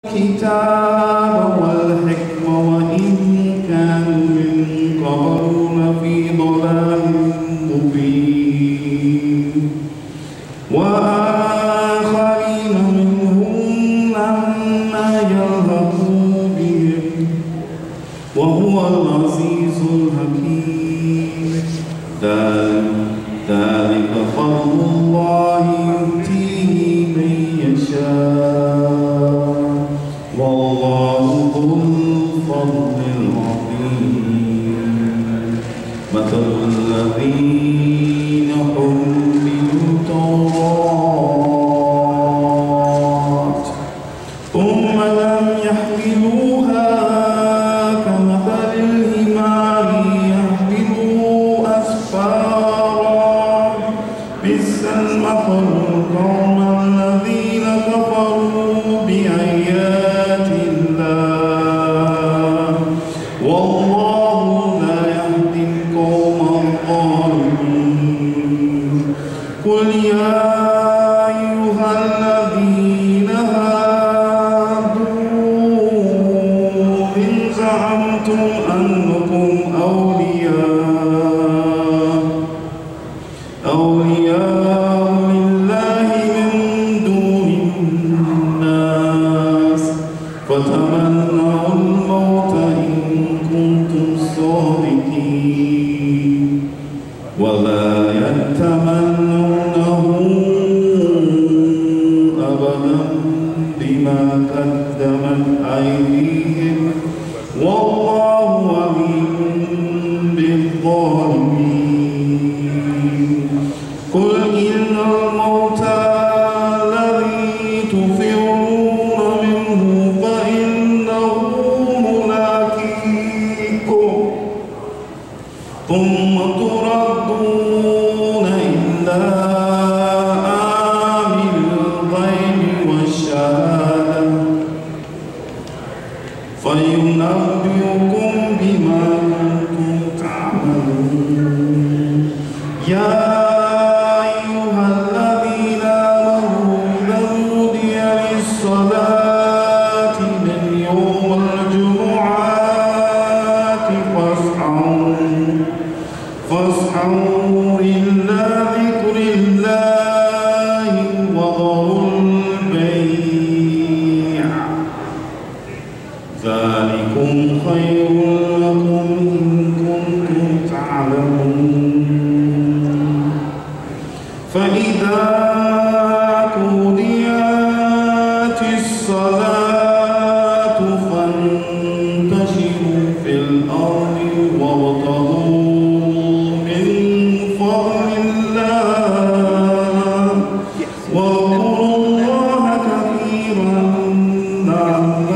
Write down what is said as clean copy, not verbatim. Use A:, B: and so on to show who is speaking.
A: الكتاب والحكمة وإن كانوا من قبل لفي ضلال مبين وآخرين منهم لما يلحقوا بهم وهو العزيز الحكيم ذلك فضل الله يؤتيه من يشاء والله ذو الفضل العظيم مثل الذين حملوا التوراة ثم لم يحملوها كمثل الحمار يحمل أسفارا بئس المثل القوم الذين كفروا بآيات الله والله لا يهدي القوم الظالمين قل يا أيها الذين هادوا إن زعمتم أنكم أولياء لله من دون الناس فتمنوا الموت إن كنتم صادقين ولا يتمنونه أبدا بما قدمت أيديهم والله عليم بالظالمين قل إن الموت الذي تفرون منه فإنه ملاقيكم ثم تردون إلى عالم الغيب والشهادة فينبئكم بما كنتم تعملون يا أيها الذين آمنوا إذا نودي للصلاة من يوم الجمعة فاسعوا إلى ذكر الله وذروا البيع ذلكم خير لكم إن كنتم تعلمون فإذا قضيت الصلاة فانتشروا في الأرض وابتغوا من فضل الله واذكروا الله كثيرا لعلكم